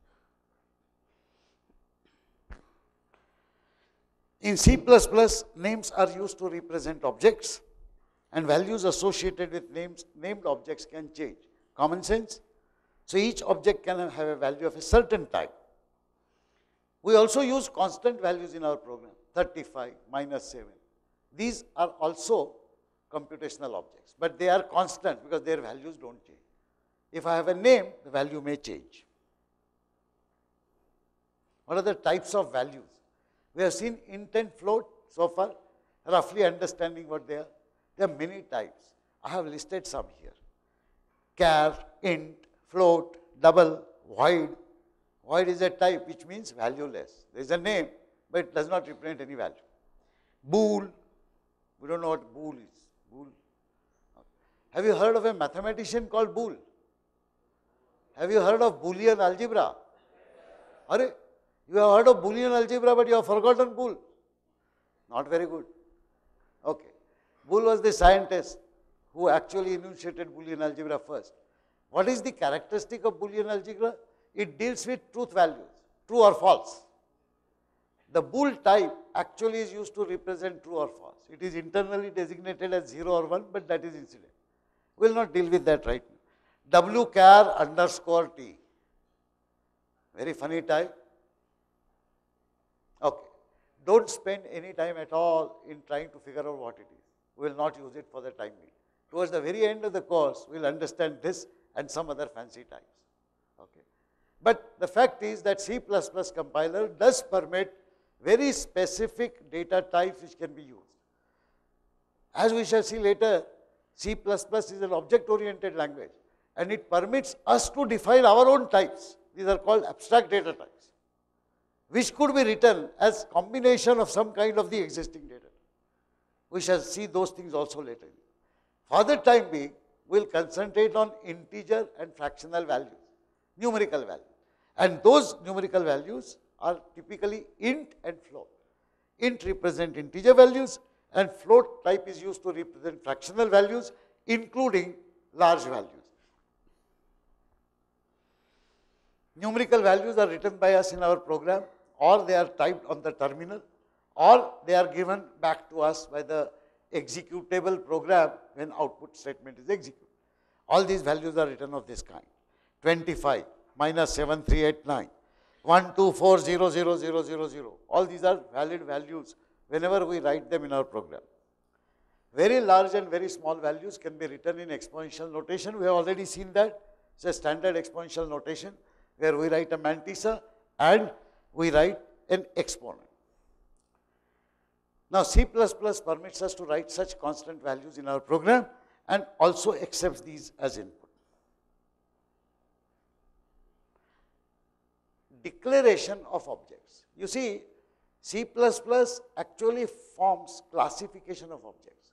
In C plus plus, names are used to represent objects, and values associated with names, named objects can change. Common sense? So each object can have a value of a certain type. We also use constant values in our program, thirty-five, minus seven. These are also computational objects, but they are constant because their values don't change. If I have a name, the value may change. What are the types of values? We have seen intent float so far, roughly understanding what they are. There are many types. I have listed some here. Char, int, float, double, void. Void is a type which means valueless. There is a name, but it does not represent any value. Bool, we don't know what bool is. Bool. Have you heard of a mathematician called Boole? Have you heard of Boolean algebra? Are you have heard of Boolean algebra, but you have forgotten Boole. Not very good. Okay. Boole was the scientist who actually enunciated Boolean algebra first. What is the characteristic of Boolean algebra? It deals with truth values, true or false. The Boole type actually is used to represent true or false. It is internally designated as zero or one, but that is incident. We will not deal with that right now. W char underscore T. Very funny type. Okay. Don't spend any time at all in trying to figure out what it is. We will not use it for the time being. Towards the very end of the course, we will understand this and some other fancy types. Okay. But the fact is that C plus plus compiler does permit very specific data types which can be used. As we shall see later, C plus plus is an object-oriented language, and it permits us to define our own types. These are called abstract data types, which could be written as combination of some kind of the existing data. We shall see those things also later. For the time being, we will concentrate on integer and fractional values, numerical values. And those numerical values are typically int and float. Int represent integer values, and float type is used to represent fractional values, including large values. Numerical values are written by us in our program, or they are typed on the terminal, or they are given back to us by the executable program when output statement is executed. All these values are written of this kind. twenty-five minus seven three eight nine, one two four zero zero zero zero zero. All these are valid values whenever we write them in our program. Very large and very small values can be written in exponential notation. We have already seen that. It's a standard exponential notation where we write a mantissa and we write an exponent. Now, C plus plus permits us to write such constant values in our program and also accepts these as input. Declaration of objects. You see, C plus plus actually forms classification of objects.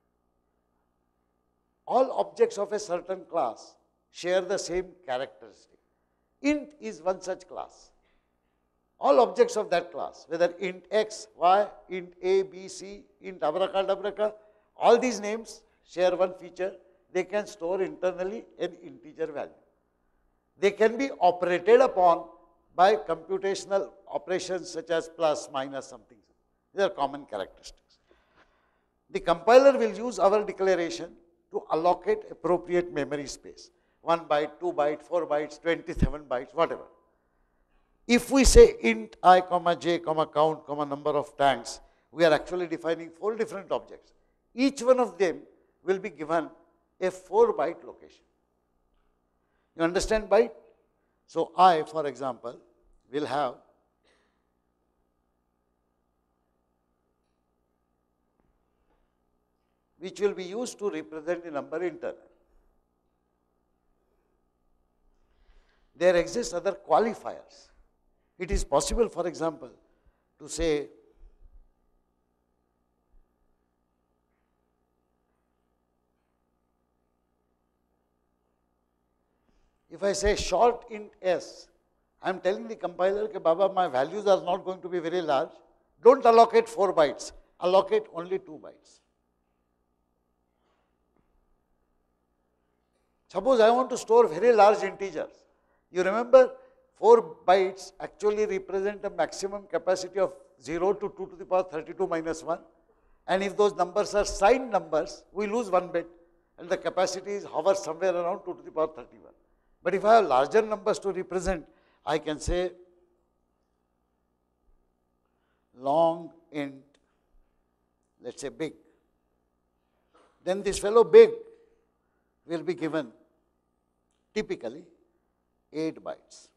All objects of a certain class share the same characteristic. Int is one such class. All objects of that class, whether int x, y, int a, b, c, int abracadabra, all these names share one feature. They can store internally an integer value. They can be operated upon by computational operations such as plus, minus, something. These are common characteristics. The compiler will use our declaration to allocate appropriate memory space. one byte, two byte, four bytes, twenty-seven bytes, whatever. If we say int I, comma j, comma count, comma number of tanks, we are actually defining four different objects. Each one of them will be given a four byte location. You understand byte? So I, for example, will have which will be used to represent the number internal. There exist other qualifiers. It is possible, for example, to say if I say short int s, I am telling the compiler, okay, Baba, my values are not going to be very large. Don't allocate four bytes, allocate only two bytes. Suppose I want to store very large integers. You remember, four bytes actually represent a maximum capacity of zero to two to the power thirty-two minus one. And if those numbers are signed numbers, we lose one bit. And the capacity is hovers somewhere around two to the power thirty-one. But if I have larger numbers to represent, I can say long int, let's say big. Then this fellow big will be given typically eight bytes.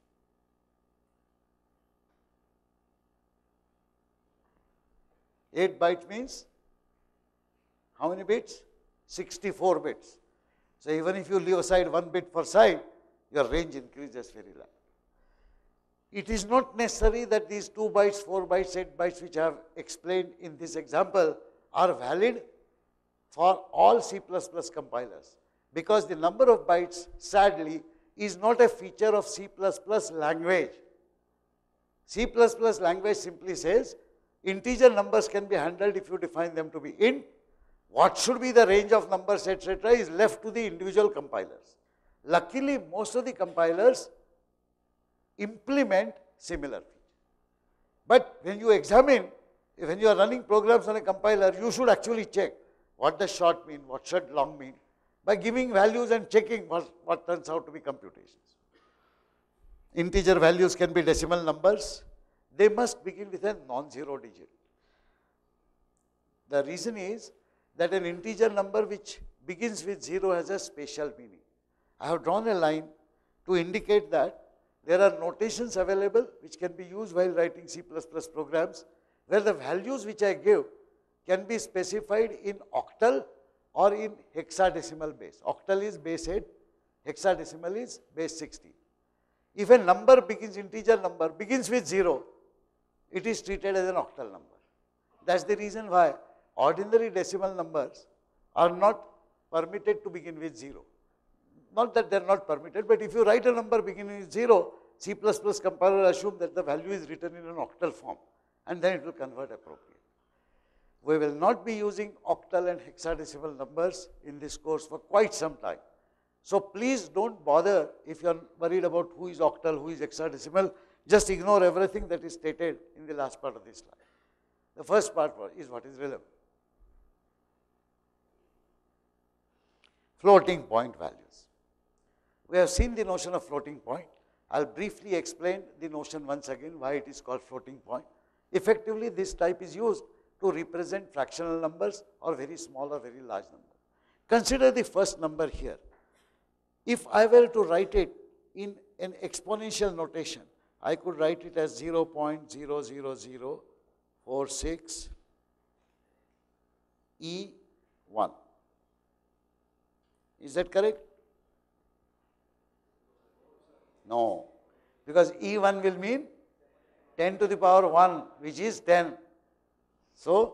eight bytes means how many bits? sixty-four bits. So even if you leave aside one bit for side, your range increases very large. It is not necessary that these two bytes, four bytes, eight bytes which I have explained in this example are valid for all C plus plus compilers, because the number of bytes, sadly, is not a feature of C plus plus language. C plus plus language simply says integer numbers can be handled if you define them to be int. What should be the range of numbers, et cetera, is left to the individual compilers. Luckily, most of the compilers implement similar features. But when you examine, when you are running programs on a compiler, you should actually check what does short mean, what should long mean, by giving values and checking what, what turns out to be computations. Integer values can be decimal numbers. They must begin with a non-zero digit. The reason is that an integer number which begins with zero has a spatial meaning. I have drawn a line to indicate that there are notations available which can be used while writing C plus plus programs, where the values which I give can be specified in octal or in hexadecimal base. Octal is base eight, hexadecimal is base sixteen. If a number begins, integer number begins with zero, it is treated as an octal number. That's the reason why ordinary decimal numbers are not permitted to begin with zero. Not that they are not permitted, but if you write a number beginning with zero, C plus plus compiler assume that the value is written in an octal form, and then it will convert appropriately. We will not be using octal and hexadecimal numbers in this course for quite some time. So please don't bother if you are worried about who is octal, who is hexadecimal. Just ignore everything that is stated in the last part of this slide. The first part is what is relevant. Floating point values. We have seen the notion of floating point. I will briefly explain the notion once again, why it is called floating point. Effectively, this type is used to represent fractional numbers or very small or very large numbers. Consider the first number here. If I were to write it in an exponential notation, I could write it as zero point zero zero zero four six E one. Is that correct? No, because E one will mean ten to the power one, which is ten. So,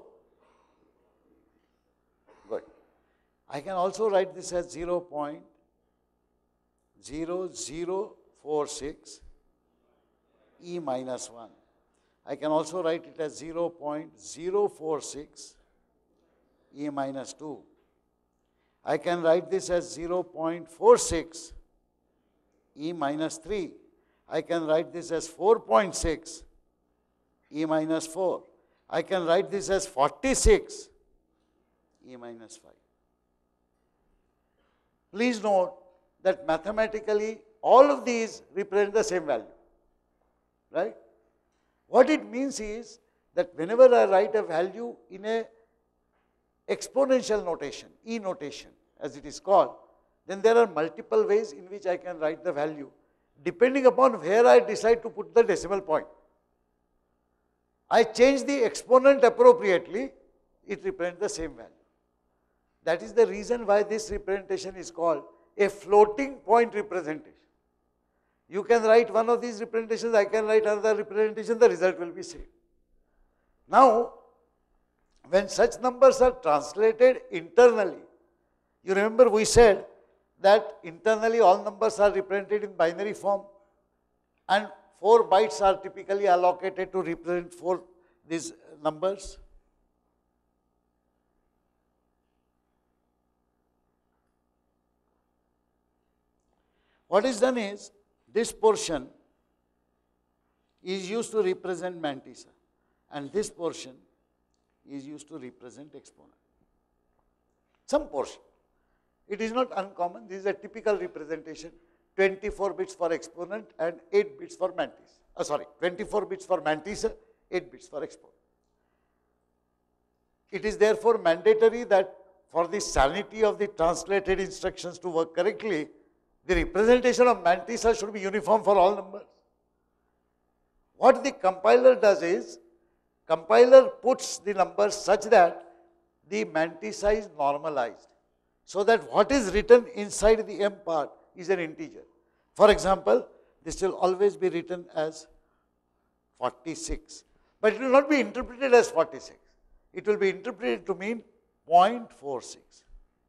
good. I can also write this as zero point zero zero four six E minus one. I can also write it as zero point zero four six E minus two. I can write this as zero point four six E minus three. I can write this as four point six E minus four. I can write this as forty-six E minus five. Please note that mathematically all of these represent the same value, right? What it means is that whenever I write a value in a exponential notation, E notation as it is called, then there are multiple ways in which I can write the value depending upon where I decide to put the decimal point. I change the exponent appropriately, it represents the same value. That is the reason why this representation is called a floating point representation. You can write one of these representations, I can write another representation, the result will be same. Now, when such numbers are translated internally, you remember we said that internally all numbers are represented in binary form and four bytes are typically allocated to represent four these numbers. What is done is, this portion is used to represent mantissa and this portion is used to represent exponent. Some portion. It is not uncommon, this is a typical representation, twenty-four bits for exponent and eight bits for mantissa. Oh, sorry, twenty-four bits for mantissa, eight bits for exponent. It is therefore mandatory that for the sanity of the translated instructions to work correctly, the representation of mantissa should be uniform for all numbers. What the compiler does is, compiler puts the numbers such that the mantissa is normalized. so that what is written inside the m part is an integer. For example, this will always be written as forty-six, but it will not be interpreted as forty-six. It will be interpreted to mean zero point four six.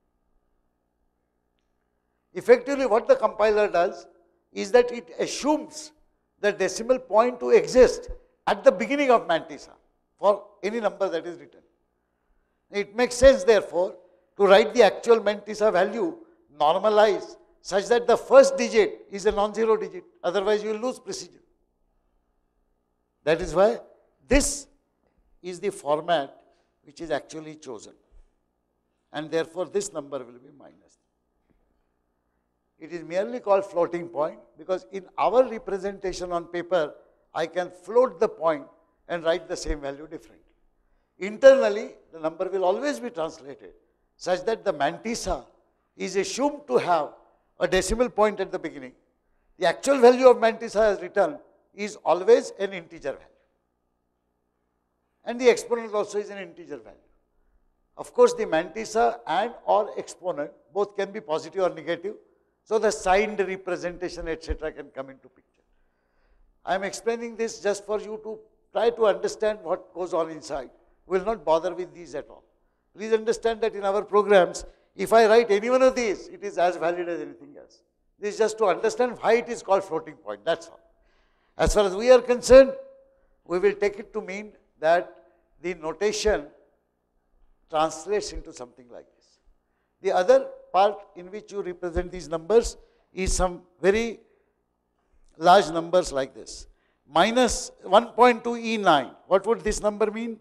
Effectively, what the compiler does is that it assumes the decimal point to exist at the beginning of mantissa for any number that is written. It makes sense, therefore, to write the actual mantissa value normalized such that the first digit is a non-zero digit, otherwise you will lose precision. That is why this is the format which is actually chosen, and therefore this number will be minus. It is merely called floating point because in our representation on paper, I can float the point and write the same value differently. Internally, the number will always be translated such that the mantissa is assumed to have a decimal point at the beginning. The actual value of mantissa as written is always an integer value. And the exponent also is an integer value. Of course, the mantissa and or exponent both can be positive or negative. So the signed representation, et cetera can come into picture. I am explaining this just for you to try to understand what goes on inside. We will not bother with these at all. Please understand that in our programs, if I write any one of these, it is as valid as anything else. This is just to understand why it is called floating point, that's all. As far as we are concerned, we will take it to mean that the notation translates into something like this. The other part in which you represent these numbers is some very large numbers like this. Minus one point two E nine. What would this number mean?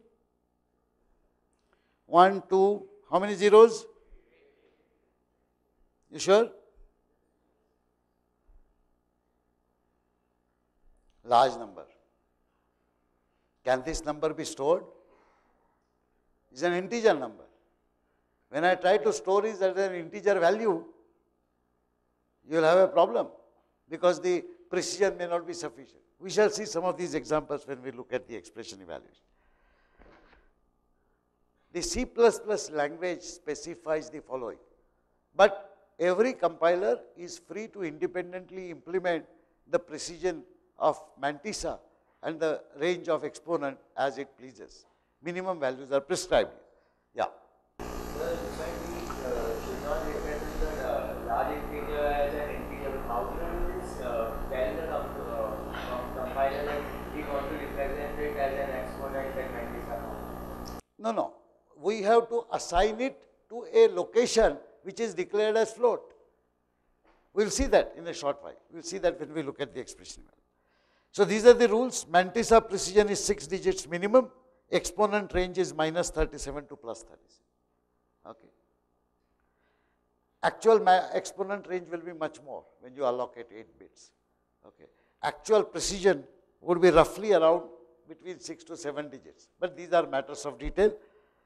one, two, how many zeros? You sure? Large number. Can this number be stored? It's an integer number. When I try to store it as an integer value, you will have a problem because the precision may not be sufficient. We shall see some of these examples when we look at the expression evaluation. The C plus plus language specifies the following, but every compiler is free to independently implement the precision of mantissa and the range of exponent as it pleases. Minimum values are prescribed. Yeah. Sir, we uh, should not represent the uh, large integer as an integer. How do you this, uh, tell the uh, compiler that we want to represent it as an exponent and mantissa? No, no. We have to assign it to a location which is declared as float. We will see that in a short while. We will see that when we look at the expression value. So these are the rules. Mantissa precision is six digits minimum. Exponent range is minus thirty-seven to plus thirty-seven. Okay. Actual exponent range will be much more when you allocate eight bits. Okay. Actual precision would be roughly around between six to seven digits. But these are matters of detail.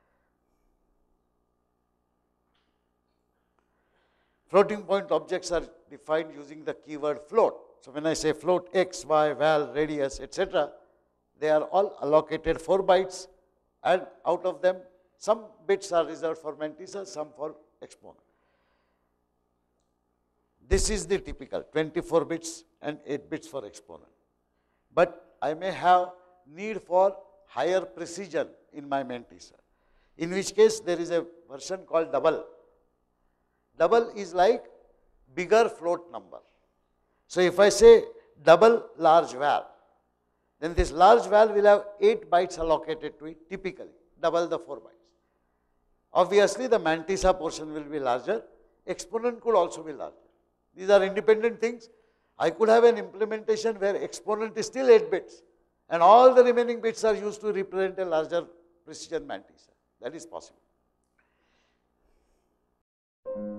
Floating point objects are defined using the keyword float. So when I say float x, y, val, radius, et cetera, they are all allocated four bytes, and out of them, some bits are reserved for mantissa, some for exponent. This is the typical twenty-four bits and eight bits for exponent. But I may have need for higher precision in my mantissa, in which case there is a version called double. Double is like bigger float number. So if I say double large val, then this large val will have eight bytes allocated to it, typically, double the four bytes. Obviously, the mantissa portion will be larger, exponent could also be larger. These are independent things. I could have an implementation where exponent is still eight bits, and all the remaining bits are used to represent a larger precision mantissa. That is possible.